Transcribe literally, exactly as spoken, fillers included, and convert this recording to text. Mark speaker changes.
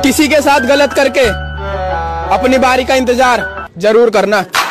Speaker 1: किसी के साथ गलत करके अपनी बारी का इंतजार जरूर करना।